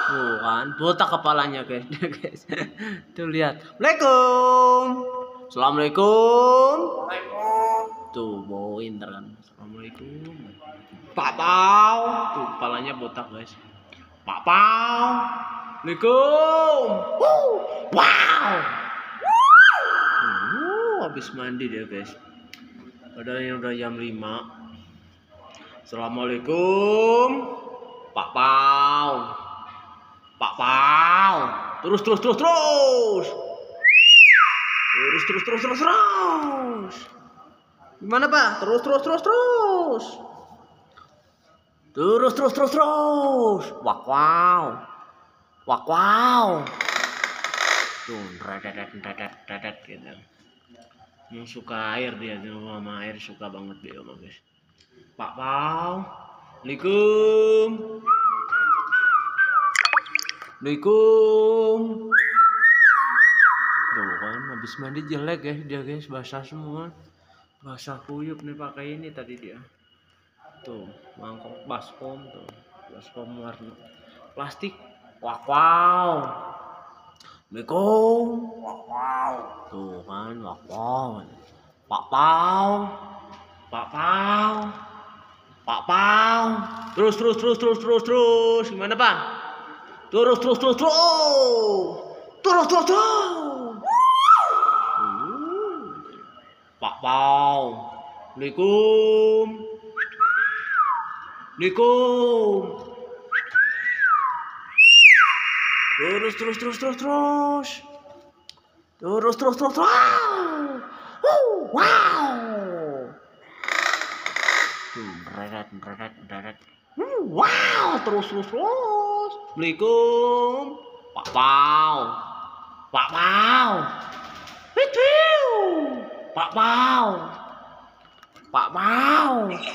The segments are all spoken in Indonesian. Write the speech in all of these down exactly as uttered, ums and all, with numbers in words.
Tuh kan, botak kepalanya guys. guys. Tuh lihat. Assalamualaikum. Assalamualaikum. Tuh bawain ntar kan. Assalamualaikum. Pak Pau. Tuh kepalanya botak guys. Pak Pau. Assalamualaikum. Wow. Uh, habis mandi dia guys. Padahal yang udah jam lima. Assalamualaikum. Pak Pau. Pak Pau. Terus terus terus terus. Terus terus terus terus terus. Gimana Pak? Terus terus terus terus. Terus terus terus terus. Wak wow. Wak wow. Tuh, redet redet redet gitu. Yang suka air dia, sama air suka banget dia mah guys. Pak Pau. Assalamualaikum. Assalamualaikum. Tuh kan habis mandi jelek guys dia guys, basah semua. Basah kuyup nih pakai ini tadi dia. Tuh, mangkok baskom tuh. Baskom warna plastik. Wah, wow. Assalamualaikum. Wah, wow. Tuh kan, wah, wow. Pak Pau. Pak Pau. Pak Pau. Terus terus terus terus terus terus. Gimana, Pak? Terus terus terus terus. Terus terus terus. Pak Pau. Assalamualaikum. Assalamualaikum. Terus terus terus terus terus. Terus terus terus terus. Wow. Berat berat berat. Wow, terus terus terus. Assalamualaikum. Pak Pau. Pak Pau. Piu. Pak Pau. Pak Pau.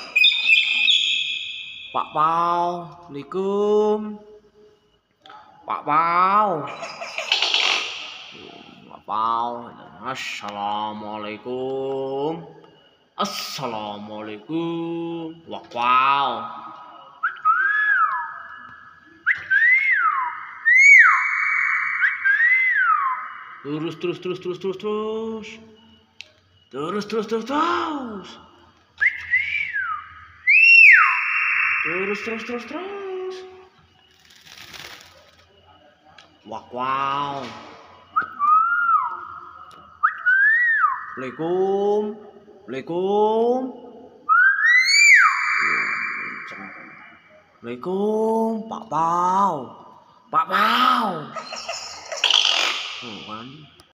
Pak Pau. Assalamualaikum. Pak Pau. Pak Pau. Assalamualaikum. Assalamualaikum. Wah, wow. Terus terus terus terus terus terus. Terus terus terus terus. Terus terus terus terus. Wah, wow. Assalamualaikum. Assalamualaikum. Assalamualaikum. Pak Pau. Pak Pau. Tuh kan.